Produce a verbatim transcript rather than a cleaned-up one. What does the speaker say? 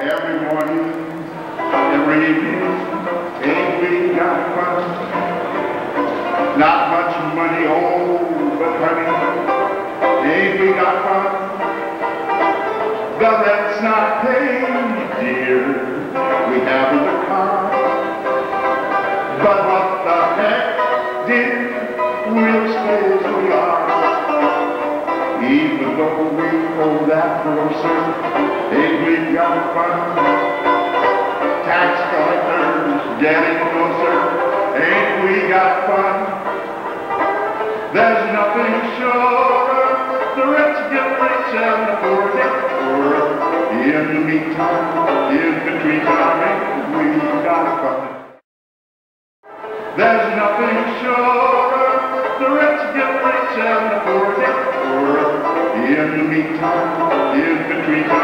every morning, every evening, ain't we got fun? Not much money, oh, but honey, ain't we got fun? The rent's not paid, dear, we haven't a car. But what the heck, dear, we'll stay as we are. Even though we owe that grocer, ain't we got fun? Tax collectors getting closer, ain't we got fun? There's nothing surer, the rich get rich and the poor get poorer. In the meantime, in between time, ain't we got fun? There's nothing surer, the rich get rich and the poor get poorer. In the meantime, in between time,